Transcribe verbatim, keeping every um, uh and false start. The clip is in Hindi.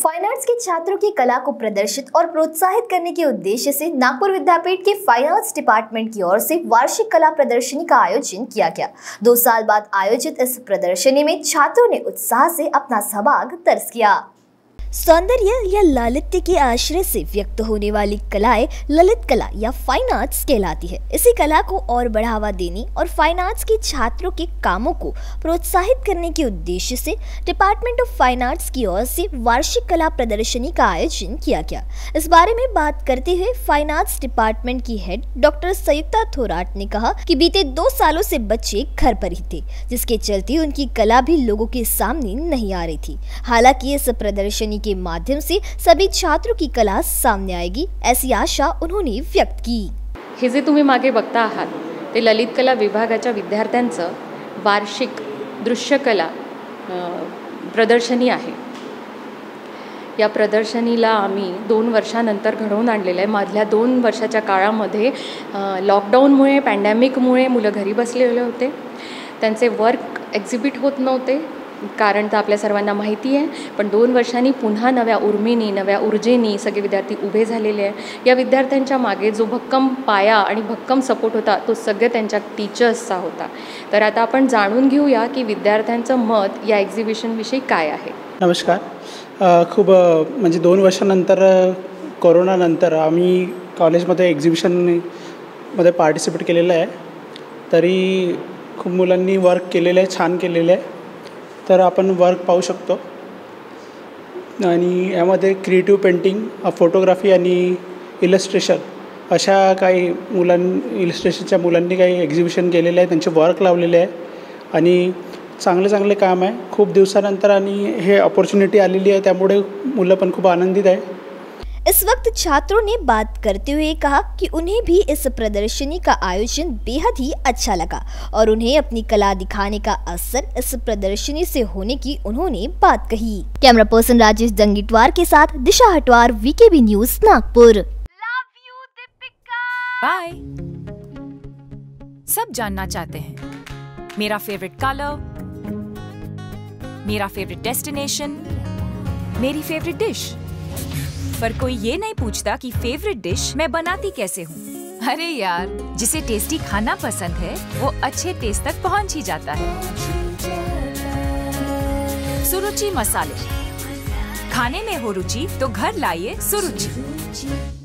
फाइन आर्ट्स के छात्रों की कला को प्रदर्शित और प्रोत्साहित करने के उद्देश्य से नागपुर विद्यापीठ के फाइन आर्ट्स डिपार्टमेंट की ओर से वार्षिक कला प्रदर्शनी का आयोजन किया गया। दो साल बाद आयोजित इस प्रदर्शनी में छात्रों ने उत्साह से अपना सहभाग दर्ज किया। सौंदर्य या लालित्य के आश्रय से व्यक्त होने वाली कलाएं ललित कला या फाइन आर्ट्स कहलाती है। इसी कला को और बढ़ावा देने और फाइन आर्ट्स के छात्रों के कामों को प्रोत्साहित करने के उद्देश्य से डिपार्टमेंट ऑफ फाइन आर्ट्स की ओर से वार्षिक कला प्रदर्शनी का आयोजन किया गया। इस बारे में बात करते हुए फाइन आर्ट्स डिपार्टमेंट की हेड डॉक्टर संयुक्ता थोराट ने कहा कि बीते दो सालों से बच्चे घर पर ही थे, जिसके चलते उनकी कला भी लोगों के सामने नहीं आ रही थी। हालांकि इस प्रदर्शनी के माध्यम से सभी छात्रों की कला सामने आएगी, ऐसी आशा उन्होंने व्यक्त की। हे जे तुम्ही मागे बघता आहात ते ललित कला विभागाच्या विद्यार्थ्यांचं वार्षिक दृश्यकला प्रदर्शनी आहे। या प्रदर्शनीला आम्ही दोन वर्षानंतर घडवून आणलेलं आहे। मधल्या दोन वर्षाच्या काळामध्ये लॉकडाऊनमुळे पॅन्डेमिकमुळे मुलं घरी बसलेले होते, त्यांचे वर्क एक्झिबिट होत नव्हते, कारण तर आपल्या सर्वांना माहिती आहे। पण दोन वर्षांनी पुन्हा नव्या उर्मीनी नव्या ऊर्जेनी सगळे विद्यार्थी उभे झालेले आहे। या विद्यार्थ्यांच्या मागे जो भक्कम पाया आणि भक्कम सपोर्ट होता तो सगळे त्यांच्या टीचर्सचा होता। तर आता आपण जाणून घेऊया की विद्यार्थ्यांचं मत या एक्झिबिशनविषयी काय आहे। नमस्कार। खूप म्हणजे दोन वर्षानंतर कोरोनानंतर आम्ही कॉलेजमध्ये एक्झिबिशनमध्ये पार्टिसिपेट केलेलं आहे। तरी खूप मुलांनी वर्क केलेलं आहे, छान केलेलं आहे। तर आपण वर्क पाहू शकतो आणि यामध्ये क्रिएटिव्ह पेंटिंग, फोटोग्राफी आणि इलस्ट्रेशन अशा काही मुलां इलस्ट्रेशनच्या मुलांनी काही एक्झिबिशन केलेलं आहे, त्यांचे वर्क लावलेले आहे आणि चांगले चांगले काम आहे। खूप दिवसानंतर आणि हे अपॉर्च्युनिटी आलेली आहे, त्यामुळे मुलं पण खूप आनंदित आहे। इस वक्त छात्रों ने बात करते हुए कहा कि उन्हें भी इस प्रदर्शनी का आयोजन बेहद ही अच्छा लगा और उन्हें अपनी कला दिखाने का अवसर इस प्रदर्शनी से होने की उन्होंने बात कही। कैमरा पर्सन राजेश दंगीटवार के साथ Disha Hatwar, VKB news, Nagpur. Love you Deepika. Bye. सब जानना चाहते हैं मेरा फेवरेट कलर, मेरा फेवरेट डेस्टिनेशन, मेरी फेवरेट डिश, पर कोई ये नहीं पूछता कि फेवरेट डिश मैं बनाती कैसे हूँ। अरे यार, जिसे टेस्टी खाना पसंद है वो अच्छे टेस्ट तक पहुँच ही जाता है। सुरुचि मसाले, खाने में हो रुचि तो घर लाइए सुरुचि।